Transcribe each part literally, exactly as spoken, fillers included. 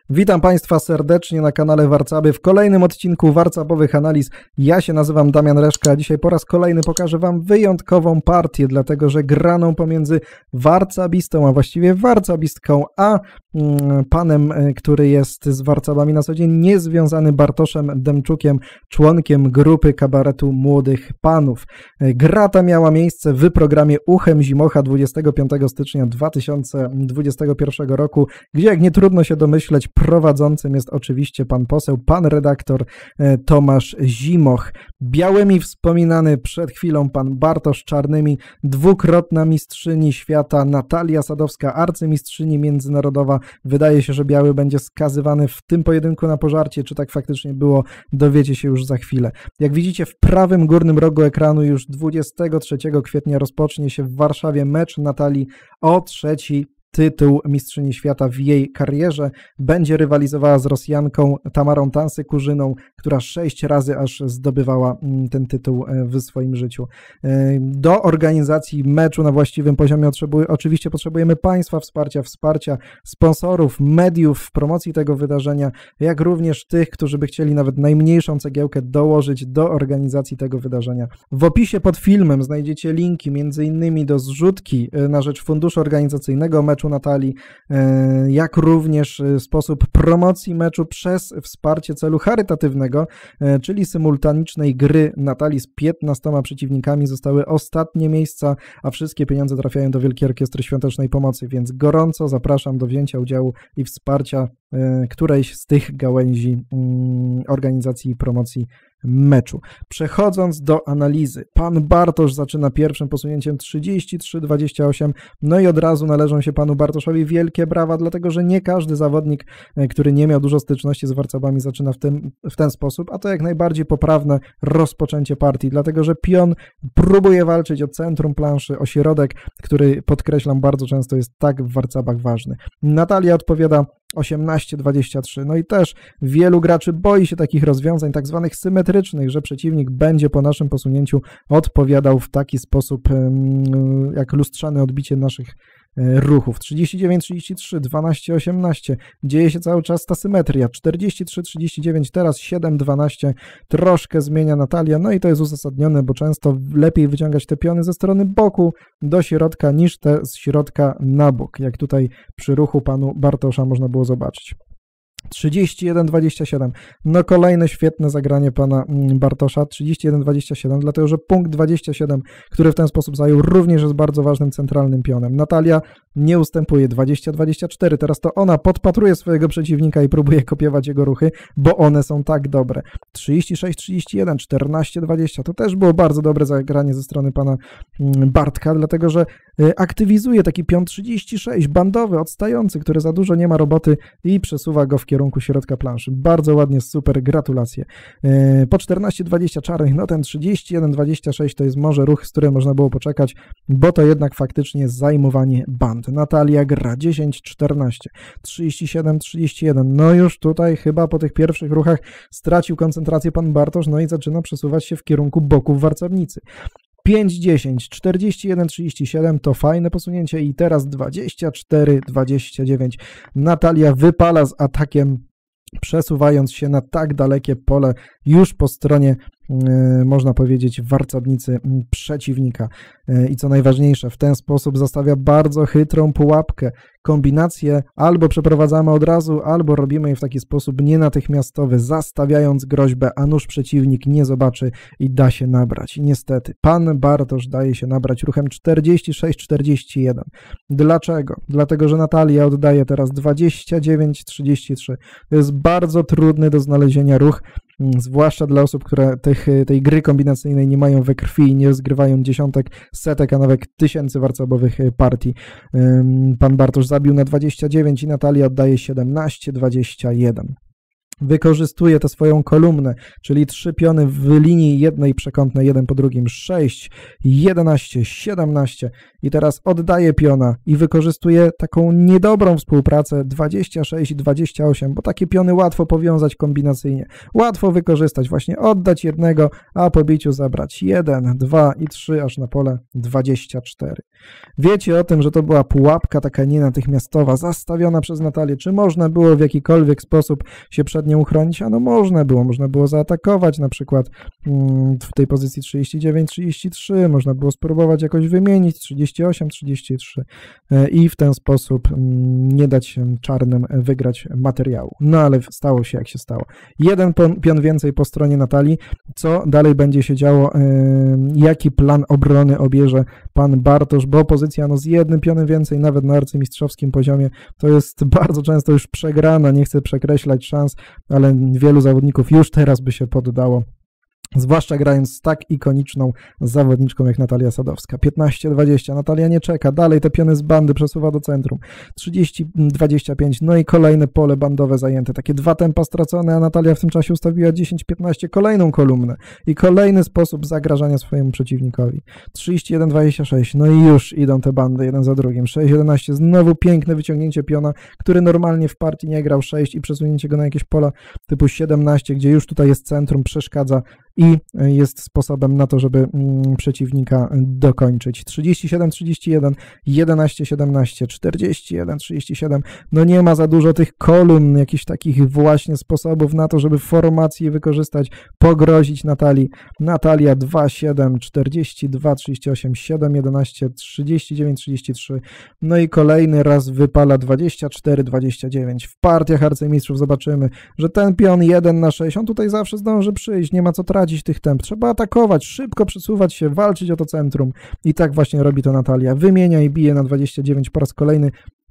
Witam Państwa serdecznie na kanale Warcaby w kolejnym odcinku Warcabowych Analiz. Ja się nazywam Damian Reszka, a dzisiaj po raz kolejny pokażę Wam wyjątkową partię, dlatego że graną pomiędzy warcabistą, a właściwie warcabistką, a mm, panem, który jest z warcabami na co dzień niezwiązany, Bartoszem Demczukiem, członkiem grupy kabaretu Młodych Panów. Gra ta miała miejsce w programie Uchem Zimocha dwudziestego piątego stycznia dwa tysiące dwudziestego pierwszego roku, gdzie, jak nie trudno się domyśleć, prowadzącym jest oczywiście pan poseł, pan redaktor Tomasz Zimoch. Białymi wspominany przed chwilą pan Bartosz, czarnymi dwukrotna mistrzyni świata Natalia Sadowska, arcymistrzyni międzynarodowa. Wydaje się, że biały będzie skazywany w tym pojedynku na pożarcie. Czy tak faktycznie było, dowiecie się już za chwilę. Jak widzicie, w prawym górnym rogu ekranu już dwudziestego trzeciego kwietnia rozpocznie się w Warszawie mecz Natalii o trzeci tytuł mistrzyni świata w jej karierze. Będzie rywalizowała z Rosjanką Tamarą Tansy-Kurzyną, która sześć razy aż zdobywała ten tytuł w swoim życiu. Do organizacji meczu na właściwym poziomie oczywiście potrzebujemy Państwa wsparcia, wsparcia sponsorów, mediów w promocji tego wydarzenia, jak również tych, którzy by chcieli nawet najmniejszą cegiełkę dołożyć do organizacji tego wydarzenia. W opisie pod filmem znajdziecie linki między innymi do zrzutki na rzecz funduszu organizacyjnego meczu Natalii, jak również sposób promocji meczu przez wsparcie celu charytatywnego, czyli symultanicznej gry Natalii z piętnastoma przeciwnikami. Zostały ostatnie miejsca, a wszystkie pieniądze trafiają do Wielkiej Orkiestry Świątecznej Pomocy, więc gorąco zapraszam do wzięcia udziału i wsparcia którejś z tych gałęzi organizacji i promocji meczu. Przechodząc do analizy, pan Bartosz zaczyna pierwszym posunięciem trzydzieści trzy dwadzieścia osiem, no i od razu należą się panu Bartoszowi wielkie brawa, dlatego że nie każdy zawodnik, który nie miał dużo styczności z warcabami, zaczyna w, tym, w ten sposób, a to jak najbardziej poprawne rozpoczęcie partii, dlatego że pion próbuje walczyć o centrum planszy, o środek, który, podkreślam, bardzo często jest tak w warcabach ważny. Natalia odpowiada osiemnaście dwadzieścia trzy. No i też wielu graczy boi się takich rozwiązań tak zwanych symetrycznych, że przeciwnik będzie po naszym posunięciu odpowiadał w taki sposób jak lustrzane odbicie naszych ruchów. trzydzieści dziewięć trzydzieści trzy, dwanaście osiemnaście. Dzieje się cały czas ta symetria. czterdzieści trzy trzydzieści dziewięć, teraz siedem dwanaście. Troszkę zmienia Natalia, no i to jest uzasadnione, bo często lepiej wyciągać te piony ze strony boku do środka niż te z środka na bok, jak tutaj przy ruchu panu Bartosza można było zobaczyć. trzydzieści jeden dwadzieścia siedem. No kolejne świetne zagranie pana Bartosza. trzydzieści jeden dwadzieścia siedem, dlatego że punkt dwadzieścia siedem, który w ten sposób zajął, również jest bardzo ważnym centralnym pionem. Natalia nie ustępuje. dwadzieścia dwadzieścia cztery. Teraz to ona podpatruje swojego przeciwnika i próbuje kopiować jego ruchy, bo one są tak dobre. trzydzieści sześć trzydzieści jeden, czternaście dwadzieścia. To też było bardzo dobre zagranie ze strony pana Bartka, dlatego że aktywizuje taki pion trzydzieści sześć, bandowy, odstający, który za dużo nie ma roboty i przesuwa go w kierunku środka planszy. Bardzo ładnie, super, gratulacje. Po czternaście dwadzieścia czarnych, no ten trzydzieści jeden dwadzieścia sześć to jest może ruch, z którym można było poczekać, bo to jednak faktycznie zajmowanie band. Natalia gra dziesięć czternaście, trzydzieści siedem trzydzieści jeden. No już tutaj chyba po tych pierwszych ruchach stracił koncentrację pan Bartosz, no i zaczyna przesuwać się w kierunku boków warcownicy. pięć dziesięć, czterdzieści jeden trzydzieści siedem to fajne posunięcie i teraz dwadzieścia cztery dwadzieścia dziewięć. Natalia wypala z atakiem, przesuwając się na tak dalekie pole już po stronie, yy, można powiedzieć, warcownicy przeciwnika. Yy, I co najważniejsze, w ten sposób zostawia bardzo chytrą pułapkę. Kombinacje albo przeprowadzamy od razu, albo robimy je w taki sposób nienatychmiastowy, zastawiając groźbę, a nuż przeciwnik nie zobaczy i da się nabrać. I niestety, pan Bartosz daje się nabrać ruchem czterdzieści sześć czterdzieści jeden. Dlaczego? Dlatego, że Natalia oddaje teraz dwadzieścia dziewięć trzydzieści trzy. To jest bardzo trudny do znalezienia ruch, zwłaszcza dla osób, które tych, tej gry kombinacyjnej nie mają we krwi i nie zgrywają dziesiątek, setek, a nawet tysięcy warcabowych partii. Pan Bartosz zabił na dwadzieścia dziewięć i Natalia oddaje siedemnaście dwadzieścia jeden. wykorzystuje tę swoją kolumnę, czyli trzy piony w linii jednej przekątnej, jeden po drugim, sześć, jedenaście, siedemnaście i teraz oddaje piona i wykorzystuje taką niedobrą współpracę dwadzieścia sześć i dwadzieścia osiem, bo takie piony łatwo powiązać kombinacyjnie, łatwo wykorzystać, właśnie oddać jednego, a po biciu zabrać jeden, dwa i trzy, aż na pole dwadzieścia cztery. Wiecie o tym, że to była pułapka taka nienatychmiastowa, zastawiona przez Natalię. Czy można było w jakikolwiek sposób się przed nią uchronić? Ano można było, można było zaatakować na przykład w tej pozycji trzydzieści dziewięć trzydzieści trzy, można było spróbować jakoś wymienić trzydzieści osiem trzydzieści trzy i w ten sposób nie dać czarnym wygrać materiału. No ale stało się jak się stało. Jeden pion więcej po stronie Natalii. Co dalej będzie się działo? Jaki plan obrony obierze pan Bartosz? Bo pozycja no z jednym pionem więcej, nawet na arcymistrzowskim poziomie, to jest bardzo często już przegrana. Nie chcę przekreślać szans, ale wielu zawodników już teraz by się poddało. Zwłaszcza grając z tak ikoniczną zawodniczką jak Natalia Sadowska. piętnaście dwadzieścia, Natalia nie czeka, dalej te piony z bandy przesuwa do centrum. trzydzieści dwadzieścia pięć, no i kolejne pole bandowe zajęte. Takie dwa tempa stracone, a Natalia w tym czasie ustawiła dziesięć piętnaście, kolejną kolumnę i kolejny sposób zagrażania swojemu przeciwnikowi. trzydzieści jeden dwadzieścia sześć, no i już idą te bandy jeden za drugim. sześć jedenaście, znowu piękne wyciągnięcie piona, który normalnie w partii nie grał, sześć i przesunięcie go na jakieś pola typu siedemnaście, gdzie już tutaj jest centrum, przeszkadza i jest sposobem na to, żeby przeciwnika dokończyć. trzydzieści siedem trzydzieści jeden, jedenaście siedemnaście, czterdzieści jeden trzydzieści siedem. No nie ma za dużo tych kolumn, jakichś takich właśnie sposobów na to, żeby formacji wykorzystać, pogrozić Natalii. Natalia dwa siedem, czterdzieści dwa trzydzieści osiem, siedem jedenaście, trzydzieści dziewięć trzydzieści trzy. No i kolejny raz wypala dwadzieścia cztery dwadzieścia dziewięć. W partiach arcymistrzów zobaczymy, że ten pion jeden na sześć, on tutaj zawsze zdąży przyjść, nie ma co tracić tych temp. Trzeba atakować, szybko przesuwać się, walczyć o to centrum. I tak właśnie robi to Natalia. Wymienia i bije na dwadzieścia dziewięć po raz kolejny,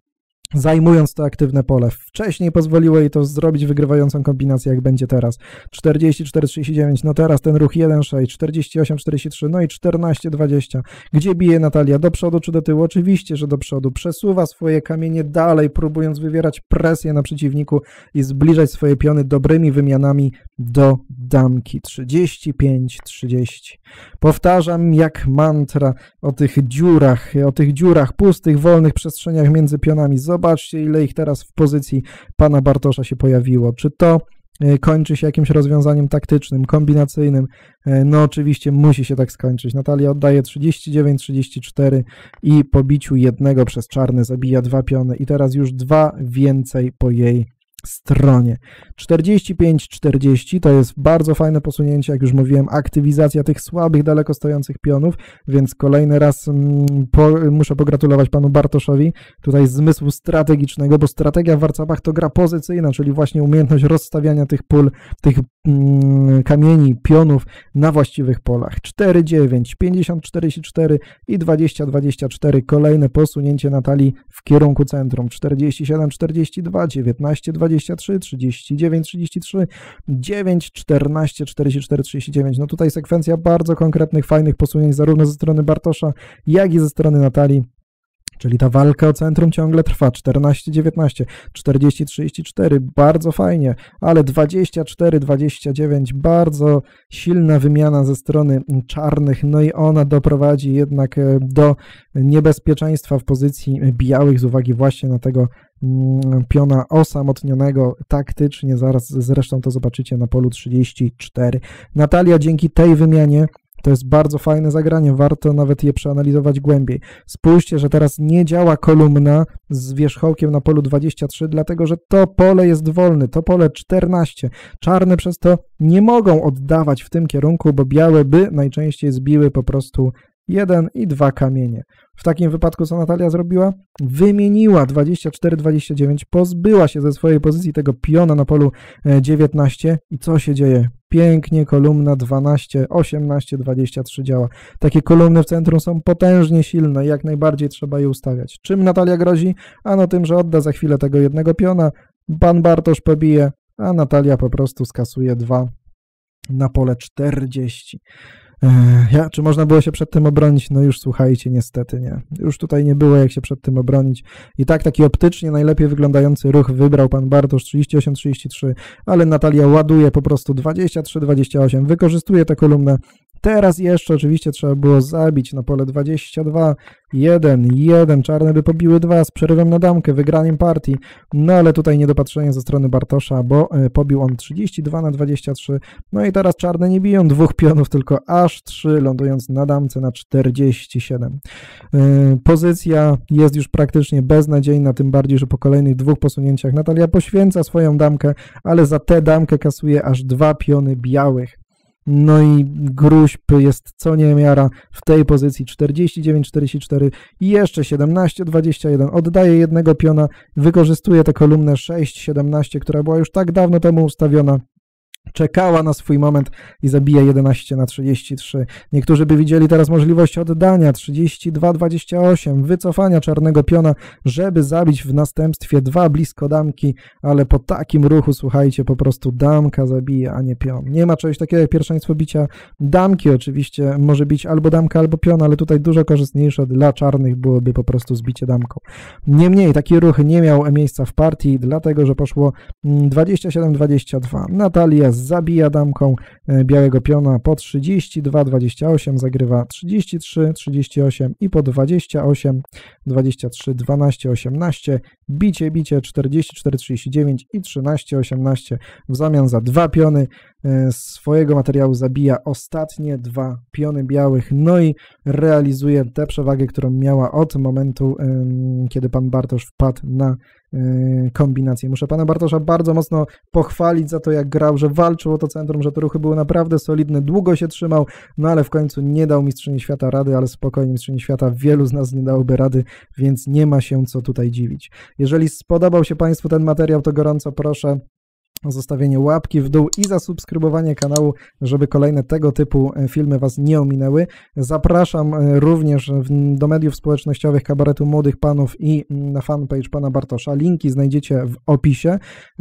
zajmując to aktywne pole. Wcześniej pozwoliło jej to zrobić wygrywającą kombinację, jak będzie teraz. czterdzieści cztery trzydzieści dziewięć, no teraz ten ruch jeden sześć, czterdzieści osiem czterdzieści trzy, no i czternaście dwadzieścia. Gdzie bije Natalia? Do przodu czy do tyłu? Oczywiście, że do przodu. Przesuwa swoje kamienie dalej, próbując wywierać presję na przeciwniku i zbliżać swoje piony dobrymi wymianami do damki. trzydzieści pięć trzydzieści. Powtarzam jak mantra o tych dziurach, o tych dziurach, pustych, wolnych przestrzeniach między pionami. Zobaczcie, ile ich teraz w pozycji pana Bartosza się pojawiło. Czy to kończy się jakimś rozwiązaniem taktycznym, kombinacyjnym? No oczywiście musi się tak skończyć. Natalia oddaje trzydzieści dziewięć trzydzieści cztery i po biciu jednego przez czarny zabija dwa piony i teraz już dwa więcej po jej stronie. czterdzieści pięć czterdzieści to jest bardzo fajne posunięcie, jak już mówiłem, aktywizacja tych słabych, daleko stojących pionów, więc kolejny raz mm, po, muszę pogratulować panu Bartoszowi tutaj zmysłu strategicznego, bo strategia w warcabach to gra pozycyjna, czyli właśnie umiejętność rozstawiania tych pól, tych mm, kamieni, pionów na właściwych polach. cztery dziewięć, pięćdziesiąt czterdzieści cztery i dwadzieścia dwadzieścia cztery. Kolejne posunięcie Natalii w kierunku centrum. czterdzieści siedem czterdzieści dwa, dziewiętnaście dwadzieścia trzy, trzydzieści dziewięć trzydzieści trzy, dziewięć czternaście czterdzieści cztery trzydzieści dziewięć. No tutaj sekwencja bardzo konkretnych, fajnych posunięć zarówno ze strony Bartosza, jak i ze strony Natalii. Czyli ta walka o centrum ciągle trwa. czternaście dziewiętnaście, czterdzieści trzydzieści cztery, bardzo fajnie, ale dwadzieścia cztery dwadzieścia dziewięć, bardzo silna wymiana ze strony czarnych, no i ona doprowadzi jednak do niebezpieczeństwa w pozycji białych z uwagi właśnie na tego piona osamotnionego taktycznie, zaraz zresztą to zobaczycie na polu trzydzieści cztery. Natalia dzięki tej wymianie, to jest bardzo fajne zagranie, warto nawet je przeanalizować głębiej. Spójrzcie, że teraz nie działa kolumna z wierzchołkiem na polu dwadzieścia trzy, dlatego że to pole jest wolne, to pole czternaście. Czarne przez to nie mogą oddawać w tym kierunku, bo białe by najczęściej zbiły po prostu jeden i dwa kamienie. W takim wypadku co Natalia zrobiła? Wymieniła dwadzieścia cztery dwadzieścia dziewięć, pozbyła się ze swojej pozycji tego piona na polu dziewiętnaście i co się dzieje? Pięknie kolumna dwanaście, osiemnaście, dwadzieścia trzy działa. Takie kolumny w centrum są potężnie silne i jak najbardziej trzeba je ustawiać. Czym Natalia grozi? Ano tym, że odda za chwilę tego jednego piona, pan Bartosz pobije, a Natalia po prostu skasuje dwa na pole czterdzieści. Ja, czy można było się przed tym obronić? No już słuchajcie, niestety nie. Już tutaj nie było jak się przed tym obronić. I tak taki optycznie najlepiej wyglądający ruch wybrał pan Bartosz trzydzieści osiem trzydzieści trzy, ale Natalia ładuje po prostu dwadzieścia trzy dwadzieścia osiem, wykorzystuje tę kolumnę. Teraz jeszcze oczywiście trzeba było zabić na pole dwadzieścia dwa, jeden, jeden, czarne by pobiły dwa z przerywem na damkę, wygraniem partii, no ale tutaj niedopatrzenie ze strony Bartosza, bo pobił on trzydzieści dwa na dwadzieścia trzy, no i teraz czarne nie biją dwóch pionów, tylko aż trzy, lądując na damce na czterdzieści siedem. Pozycja jest już praktycznie beznadziejna, tym bardziej, że po kolejnych dwóch posunięciach Natalia poświęca swoją damkę, ale za tę damkę kasuje aż dwa piony białych. No i gruźb jest co niemiara w tej pozycji czterdzieści dziewięć czterdzieści cztery i jeszcze siedemnaście dwadzieścia jeden. Oddaje jednego piona, wykorzystuje tę kolumnę sześć siedemnaście, która była już tak dawno temu ustawiona. Czekała na swój moment i zabija jedenaście na trzydzieści trzy. Niektórzy by widzieli teraz możliwość oddania trzydzieści dwa dwadzieścia osiem, wycofania czarnego piona, żeby zabić w następstwie dwa blisko damki, ale po takim ruchu, słuchajcie, po prostu damka zabija, a nie pion. Nie ma czegoś takiego jak pierwszeństwo bicia damki, oczywiście może bić albo damka, albo pion, ale tutaj dużo korzystniejsze dla czarnych byłoby po prostu zbicie damką. Niemniej taki ruch nie miał miejsca w partii, dlatego że poszło dwadzieścia siedem dwadzieścia dwa. Natalia zabija damką białego piona po trzydzieści dwa dwadzieścia osiem, zagrywa trzydzieści trzy trzydzieści osiem i po dwadzieścia osiem dwadzieścia trzy dwanaście osiemnaście, bicie, bicie czterdzieści cztery trzydzieści dziewięć i trzynaście osiemnaście. W zamian za dwa piony swojego materiału zabija ostatnie dwa piony białych, no i realizuje tę przewagę, którą miała od momentu, kiedy pan Bartosz wpadł na kombinację. Muszę pana Bartosza bardzo mocno pochwalić za to, jak grał, że walczył o to centrum, że te ruchy były naprawdę solidne, długo się trzymał, no ale w końcu nie dał mistrzyni świata rady, ale spokojnie, mistrzyni świata wielu z nas nie dałoby rady, więc nie ma się co tutaj dziwić. Jeżeli spodobał się państwu ten materiał, to gorąco proszę o zostawienie łapki w dół i zasubskrybowanie kanału, żeby kolejne tego typu filmy was nie ominęły. Zapraszam również do mediów społecznościowych Kabaretu Młodych Panów i na fanpage pana Bartosza. Linki znajdziecie w opisie,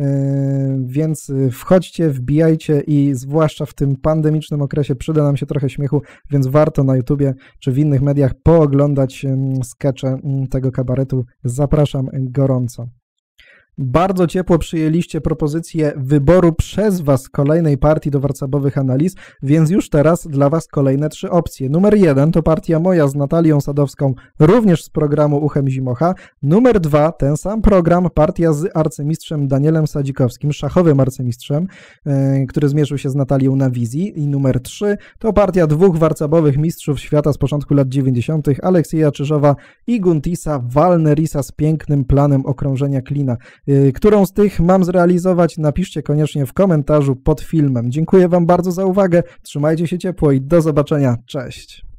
więc wchodźcie, wbijajcie i zwłaszcza w tym pandemicznym okresie przyda nam się trochę śmiechu, więc warto na YouTubie czy w innych mediach pooglądać skecze tego kabaretu. Zapraszam gorąco. Bardzo ciepło przyjęliście propozycję wyboru przez was kolejnej partii do warcabowych analiz, więc już teraz dla was kolejne trzy opcje. Numer jeden to partia moja z Natalią Sadowską, również z programu Uchem Zimocha. Numer dwa, ten sam program, partia z arcymistrzem Danielem Sadzikowskim, szachowym arcymistrzem, yy, który zmierzył się z Natalią na wizji. I numer trzy to partia dwóch warcabowych mistrzów świata z początku lat dziewięćdziesiątych, Aleksieja Czyżowa i Guntisa Walnerisa z pięknym planem okrążenia klina. Którą z tych mam zrealizować? Napiszcie koniecznie w komentarzu pod filmem. Dziękuję wam bardzo za uwagę, trzymajcie się ciepło i do zobaczenia, cześć!